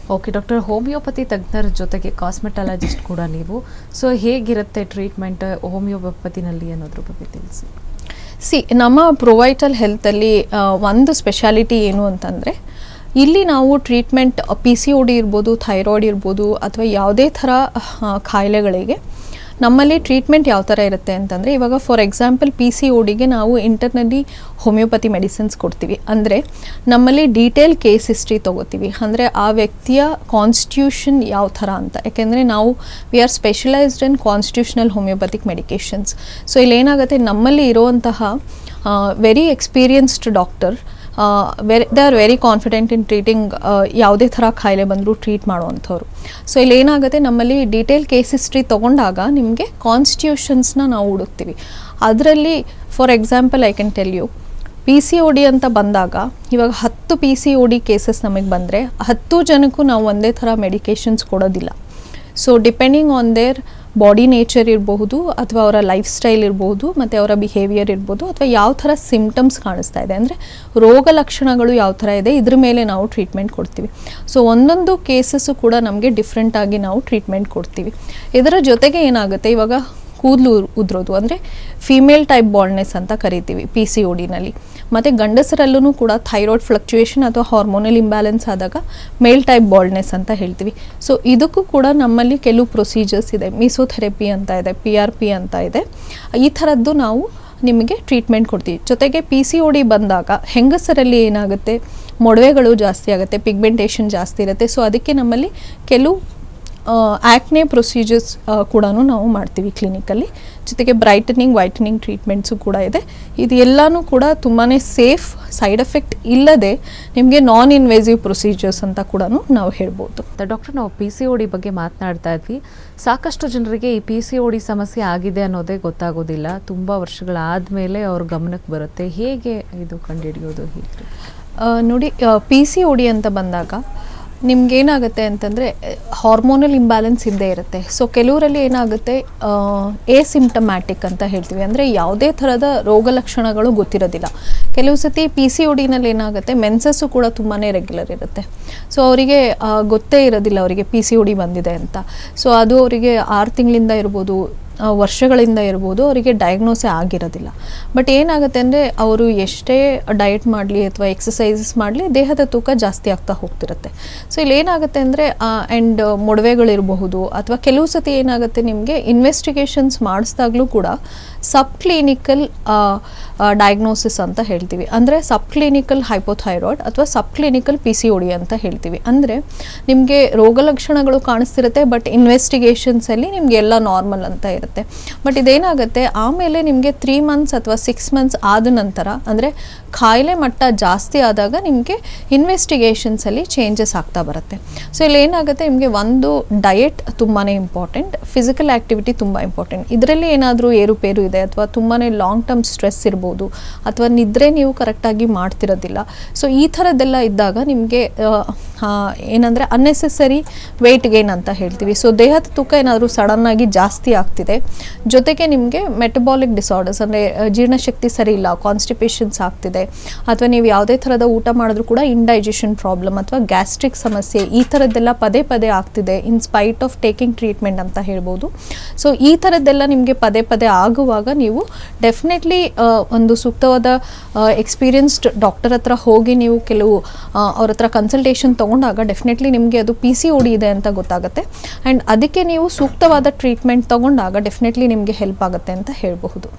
Okay doctor, homeopathy ತಜ್ಞರ ಜೊತೆಗೆ cosmetologist ಕೂಡ ನೀವು. ಸೊ ಹೇಗಿರುತ್ತೆ ಟ್ರೀಟ್ಮೆಂಟ್ ಹೋಮಿಯೋಪತಿನಲ್ಲಿ ಅನ್ನೋದ್ರ ಬಗ್ಗೆ ತಿಳಿಸಿ. ನಮ್ಮ ಪ್ರೊವೈಟಲ್ ಹೆಲ್ತಲ್ಲಿ ಒಂದು ಸ್ಪೆಷಾಲಿಟಿ ಏನು ಅಂತಂದರೆ, ಇಲ್ಲಿ ನಾವು ಟ್ರೀಟ್ಮೆಂಟ್ PCOD ಇರ್ಬೋದು, ಥೈರಾಯ್ಡ್ ಇರ್ಬೋದು, ಅಥವಾ ಯಾವುದೇ ಥರ ಕಾಯಿಲೆಗಳಿಗೆ ನಮ್ಮಲ್ಲಿ ಟ್ರೀಟ್ಮೆಂಟ್ ಯಾವ ಥರ ಇರುತ್ತೆ ಅಂತಂದರೆ, ಇವಾಗ ಫಾರ್ ಎಕ್ಸಾಂಪಲ್ PCODಗೆ ನಾವು ಇಂಟರ್ನಲ್ಲಿ ಹೋಮಿಯೋಪತಿ ಮೆಡಿಸಿನ್ಸ್ ಕೊಡ್ತೀವಿ. ಅಂದರೆ ನಮ್ಮಲ್ಲಿ ಡೀಟೇಲ್ ಕೇಸ್ ಹಿಸ್ಟ್ರಿ ತೊಗೋತೀವಿ. ಅಂದರೆ ಆ ವ್ಯಕ್ತಿಯ ಕಾನ್ಸ್ಟಿಟ್ಯೂಷನ್ ಯಾವ ಥರ ಅಂತ. ಯಾಕೆಂದರೆ ನಾವು we are specialised in constitutional homeopathic medications. So ಇಲ್ಲೇನಾಗುತ್ತೆ, ನಮ್ಮಲ್ಲಿ ಇರುವಂತಹ very experienced doctor they are very confident in treating ಯಾವುದೇ ಥರ ಕಾಯಿಲೆ ಬಂದರೂ ಟ್ರೀಟ್ ಮಾಡುವಂಥವ್ರು. ಸೊ ಇಲ್ಲೇನಾಗುತ್ತೆ, ನಮ್ಮಲ್ಲಿ ಡೀಟೇಲ್ ಕೇಸ್ ಹಿಸ್ಟ್ರಿ ತೊಗೊಂಡಾಗ ನಿಮಗೆ ಕಾನ್ಸ್ಟಿಟ್ಯೂಷನ್ಸ್ನ ನಾವು ಹುಡುಕ್ತೀವಿ. ಅದರಲ್ಲಿ for example I can tell you, PCOD ಅಂತ ಬಂದಾಗ ಇವಾಗ 10 PCOD ಕೇಸಸ್ ನಮಗೆ ಬಂದರೆ 10 ಜನಕ್ಕೂ ನಾವು ಒಂದೇ ಥರ ಮೆಡಿಕೇಷನ್ಸ್ ಕೊಡೋದಿಲ್ಲ. So depending on their body nature ಇರಬಹುದು, ಅಥವಾ ಅವರ ಲೈಫ್ ಸ್ಟೈಲ್ ಇರ್ಬೋದು, ಮತ್ತು ಅವರ ಬಿಹೇವಿಯರ್ ಇರ್ಬೋದು, ಅಥವಾ ಯಾವ ಥರ ಸಿಮ್ಟಮ್ಸ್ ಕಾಣಿಸ್ತಾ ಇದೆ, ಅಂದರೆ ರೋಗ ಲಕ್ಷಣಗಳು ಯಾವ ಥರ ಇದೆ, ಇದ್ರ ಮೇಲೆ ನಾವು ಟ್ರೀಟ್ಮೆಂಟ್ ಕೊಡ್ತೀವಿ. ಸೊ ಒಂದೊಂದು ಕೇಸಸ್ಸು ಕೂಡ ನಮಗೆ ಡಿಫ್ರೆಂಟಾಗಿ ನಾವು ಟ್ರೀಟ್ಮೆಂಟ್ ಕೊಡ್ತೀವಿ. ಇದರ ಜೊತೆಗೆ ಏನಾಗುತ್ತೆ, ಇವಾಗ ಕೂದಲು ಉದುರೋದು ಅಂದರೆ ಫೀಮೇಲ್ ಟೈಪ್ ಬಾಲ್ಡ್ನೆಸ್ ಅಂತ ಕರಿತೀವಿ PCODನಲ್ಲಿ. ಮತ್ತು ಗಂಡಸರಲ್ಲೂ ಕೂಡ ಥೈರಾಯ್ಡ್ ಫ್ಲಕ್ಚುಯೇಷನ್ ಅಥವಾ ಹಾರ್ಮೋನಲ್ ಇಂಬ್ಯಾಲೆನ್ಸ್ ಆದಾಗ ಮೇಲ್ ಟೈಪ್ ಬಾಲ್ಡ್ನೆಸ್ ಅಂತ ಹೇಳ್ತೀವಿ. ಸೊ ಇದಕ್ಕೂ ಕೂಡ ನಮ್ಮಲ್ಲಿ ಕೆಲವು ಪ್ರೊಸೀಜರ್ಸ್ ಇದೆ. ಮೀಸೋಥೆರಪಿ ಅಂತ ಇದೆ, PRP ಅಂತ ಇದೆ. ಈ ಥರದ್ದು ನಾವು ನಿಮಗೆ ಟ್ರೀಟ್ಮೆಂಟ್ ಕೊಡ್ತೀವಿ. ಜೊತೆಗೆ PCOD ಬಂದಾಗ ಹೆಂಗಸರಲ್ಲಿ ಏನಾಗುತ್ತೆ, ಮೊಡವೆಗಳು ಜಾಸ್ತಿ ಆಗುತ್ತೆ, ಪಿಗ್ಮೆಂಟೇಷನ್ ಜಾಸ್ತಿ ಇರುತ್ತೆ. ಸೊ ಅದಕ್ಕೆ ನಮ್ಮಲ್ಲಿ ಕೆಲವು ಆ್ಯಕ್ನೆ ಪ್ರೊಸೀಜರ್ಸ್ ಕೂಡ ನಾವು ಮಾಡ್ತೀವಿ ಕ್ಲಿನಿಕಲ್ಲಿ. ಜೊತೆಗೆ ಬ್ರೈಟನಿಂಗ್, ವೈಟನಿಂಗ್ ಟ್ರೀಟ್ಮೆಂಟ್ಸು ಕೂಡ ಇದೆ. ಇದು ಎಲ್ಲನೂ ಕೂಡ ತುಂಬಾ ಸೇಫ್, ಸೈಡ್ ಎಫೆಕ್ಟ್ ಇಲ್ಲದೆ ನಿಮಗೆ ನಾನ್ ಇನ್ವೇಸಿವ್ ಪ್ರೊಸೀಜರ್ಸ್ ಅಂತ ಕೂಡ ನಾವು ಹೇಳ್ಬೋದು. ಡಾಕ್ಟರ್, ನಾವು PCOD ಬಗ್ಗೆ ಮಾತನಾಡ್ತಾ ಇದ್ವಿ. ಸಾಕಷ್ಟು ಜನರಿಗೆ ಈ PCOD ಸಮಸ್ಯೆ ಆಗಿದೆ ಅನ್ನೋದೇ ಗೊತ್ತಾಗೋದಿಲ್ಲ. ತುಂಬ ವರ್ಷಗಳಾದಮೇಲೆ ಅವ್ರ ಗಮನಕ್ಕೆ ಬರುತ್ತೆ. ಹೇಗೆ ಇದು ಕಂಡುಹಿಡಿಯೋದು? ಹೀಗೆ ನೋಡಿ, PCOD ಅಂತ ಬಂದಾಗ ನಿಮ್ಗೇನಾಗುತ್ತೆ ಅಂತಂದರೆ ಹಾರ್ಮೋನಲ್ ಇಂಬ್ಯಾಲೆನ್ಸ್ ಇದ್ದೇ ಇರುತ್ತೆ. ಸೊ ಕೆಲವರಲ್ಲಿ ಏನಾಗುತ್ತೆ, ಸಿಂಪ್ಟಮ್ಯಾಟಿಕ್ ಅಂತ ಹೇಳ್ತೀವಿ. ಅಂದರೆ ಯಾವುದೇ ಥರದ ರೋಗ ಲಕ್ಷಣಗಳು ಗೊತ್ತಿರೋದಿಲ್ಲ. ಕೆಲವು ಸತಿ PCODನಲ್ಲಿ ಏನಾಗುತ್ತೆ, ಮೆನ್ಸಸ್ಸು ಕೂಡ ತುಂಬಾ ರೆಗ್ಯುಲರ್ ಇರುತ್ತೆ. ಸೊ ಅವರಿಗೆ ಗೊತ್ತೇ ಇರೋದಿಲ್ಲ ಅವರಿಗೆ PCOD ಬಂದಿದೆ ಅಂತ. ಸೊ ಅದು ಅವರಿಗೆ 6 ತಿಂಗಳಿಂದ ಇರ್ಬೋದು, ವರ್ಷಗಳಿಂದ ಇರ್ಬೋದು, ಅವರಿಗೆ ಡಯಾಗ್ನೋಸೇ ಆಗಿರೋದಿಲ್ಲ. ಬಟ್ ಏನಾಗುತ್ತೆ ಅಂದರೆ, ಅವರು ಎಷ್ಟೇ ಡಯಟ್ ಮಾಡಲಿ ಅಥವಾ ಎಕ್ಸಸೈಸಸ್ ಮಾಡಲಿ ದೇಹದ ತೂಕ ಜಾಸ್ತಿ ಆಗ್ತಾ ಹೋಗ್ತಿರುತ್ತೆ. ಸೊ ಇಲ್ಲಿ ಏನಾಗುತ್ತೆ ಅಂದರೆ, ಆ್ಯಂಡ್ ಮೊಡವೆಗಳಿರಬಹುದು, ಅಥವಾ ಕೆಲವು ಸತಿ ಏನಾಗುತ್ತೆ, ನಿಮಗೆ ಇನ್ವೆಸ್ಟಿಗೇಷನ್ಸ್ ಮಾಡಿಸಿದಾಗಲೂ ಕೂಡ ಸಬ್ ಕ್ಲಿನಿಕಲ್ ಡಯಾಗ್ನೋಸಿಸ್ ಅಂತ ಹೇಳ್ತೀವಿ. ಅಂದರೆ ಸಬ್ ಕ್ಲಿನಿಕಲ್ ಹೈಪೋಥೈರಾಯ್ಡ್ ಅಥವಾ ಸಬ್ ಕ್ಲಿನಿಕಲ್ PCOD ಅಂತ ಹೇಳ್ತೀವಿ. ಅಂದರೆ ನಿಮಗೆ ರೋಗ ಲಕ್ಷಣಗಳು ಕಾಣಿಸ್ತಿರುತ್ತೆ, ಬಟ್ ಇನ್ವೆಸ್ಟಿಗೇಷನ್ಸಲ್ಲಿ ನಿಮಗೆ ಎಲ್ಲ ನಾರ್ಮಲ್ ಅಂತ ಇರುತ್ತೆ. ಬಟ್ ಇದೇನಾಗುತ್ತೆ, ಆಮೇಲೆ ನಿಮಗೆ 3 ಮಂತ್ಸ್ ಅಥವಾ 6 ಮಂತ್ಸ್ ಆದ ನಂತರ, ಅಂದರೆ ಕಾಯಿಲೆ ಮಟ್ಟ ಜಾಸ್ತಿ ಆದಾಗ ನಿಮಗೆ ಇನ್ವೆಸ್ಟಿಗೇಷನ್ಸಲ್ಲಿ ಚೇಂಜಸ್ ಆಗ್ತಾ ಬರುತ್ತೆ. ಸೊ ಇಲ್ಲಿ ಏನಾಗುತ್ತೆ, ನಿಮಗೆ ಒಂದು ಡಯಟ್ ತುಂಬಾ ಇಂಪಾರ್ಟೆಂಟ್, ಫಿಸಿಕಲ್ ಆ್ಯಕ್ಟಿವಿಟಿ ತುಂಬ ಇಂಪಾರ್ಟೆಂಟ್. ಇದರಲ್ಲಿ ಏನಾದರೂ ಏರುಪೇರು ಇದೆ, ಅಥವಾ ತುಂಬಾ ಲಾಂಗ್ ಟರ್ಮ್ ಸ್ಟ್ರೆಸ್ ಇರ್ಬೋದು, ಅಥವಾ ನಿದ್ರೆ ನೀವು ಕರೆಕ್ಟಾಗಿ ಮಾಡ್ತಿರೋದಿಲ್ಲ. ಸೊ ಈ ಥರದ್ದೆಲ್ಲ ಇದ್ದಾಗ ನಿಮಗೆ ಏನಂದರೆ ಅನ್ನೆಸೆಸರಿ ವೆಯ್ಟ್ ಗೇನ್ ಅಂತ ಹೇಳ್ತೀವಿ. ಸೊ ದೇಹದ ತೂಕ ಏನಾದರೂ ಸಡನ್ನಾಗಿ ಜಾಸ್ತಿ ಆಗ್ತಿದೆ, ಜೊತೆಗೆ ನಿಮಗೆ ಮೆಟಬಾಲಿಕ್ ಡಿಸಾರ್ಡರ್ಸ್ ಅಂದರೆ ಜೀರ್ಣಶಕ್ತಿ ಸರಿ ಇಲ್ಲ, ಕಾನ್ಸ್ಟಿಪೇಷನ್ಸ್ ಆಗ್ತಿದೆ, ಅಥವಾ ನೀವು ಯಾವುದೇ ಥರದ ಊಟ ಮಾಡಿದ್ರೂ ಕೂಡ ಇಂಡೈಜೆಷನ್ ಪ್ರಾಬ್ಲಮ್ ಅಥವಾ ಗ್ಯಾಸ್ಟ್ರಿಕ್ ಸಮಸ್ಯೆ, ಈ ಥರದ್ದೆಲ್ಲ ಪದೇ ಪದೇ ಆಗ್ತಿದೆ in spite of taking treatment ಅಂತ ಹೇಳ್ಬೋದು. ಸೊ ಈ ಥರದ್ದೆಲ್ಲ ನಿಮಗೆ ಪದೇ ಪದೇ ಆಗುವಾಗ ನೀವು ಡೆಫಿನೆಟ್ಲಿ ಒಂದು ಸೂಕ್ತವಾದ ಎಕ್ಸ್ಪೀರಿಯನ್ಸ್ಡ್ ಡಾಕ್ಟರ್ ಹತ್ರ ಹೋಗಿ ನೀವು ಕೆಲವು ಅವ್ರ ಹತ್ರ ಕನ್ಸಲ್ಟೇಷನ್ ತೊಗೊಂಡಾಗ ಡೆಫಿನೆಟ್ಲಿ ನಿಮಗೆ ಅದು PCOD ಇದೆ ಅಂತ ಗೊತ್ತಾಗುತ್ತೆ. ಆ್ಯಂಡ್ ಅದಕ್ಕೆ ನೀವು ಸೂಕ್ತವಾದ ಟ್ರೀಟ್ಮೆಂಟ್ ತೊಗೊಂಡಾಗ ಡೆಫಿನೆಟ್ಲಿ ನಿಮಗೆ ಹೆಲ್ಪ್ ಆಗುತ್ತೆ ಅಂತ ಹೇಳಬಹುದು.